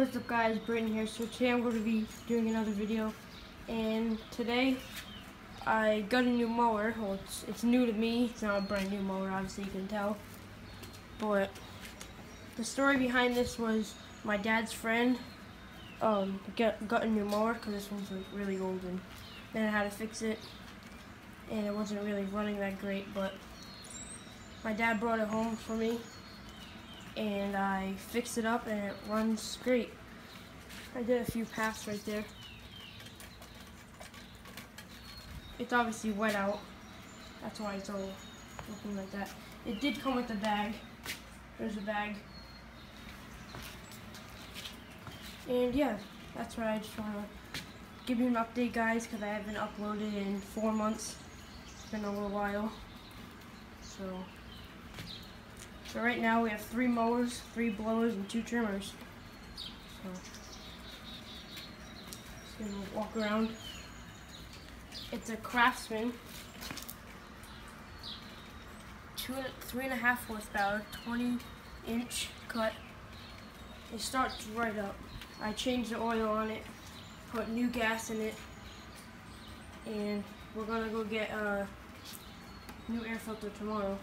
What's up guys, Brayden here. So today I'm going to be doing another video, and today I got a new mower. Well, it's new to me. It's not a brand new mower, obviously you can tell. But the story behind this was my dad's friend got a new mower because this one's like really old, and then I had to fix it, and it wasn't really running that great. But my dad brought it home for me, and I fixed it up and it runs great. I did a few paths right there. It's obviously wet out, that's why it's all looking like that. It did come with a bag. There's a bag. And yeah, that's why I just want to give you an update, guys, because I haven't uploaded in 4 months. It's been a little while. So right now we have 3 mowers, 3 blowers, and 2 trimmers. So just gonna walk around. It's a Craftsman, 3.5 horsepower, 20-inch cut. It starts right up. I changed the oil on it, put new gas in it, and we're gonna go get a new air filter tomorrow.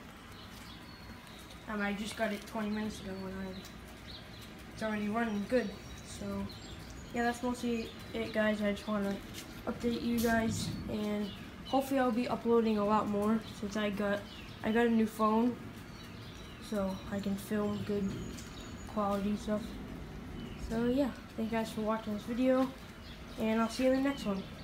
I just got it 20 minutes ago and it's already running good. So yeah, that's mostly it, guys. I just want to update you guys, and hopefully I'll be uploading a lot more since I got a new phone, so I can film good quality stuff. So yeah, thank you guys for watching this video, and I'll see you in the next one.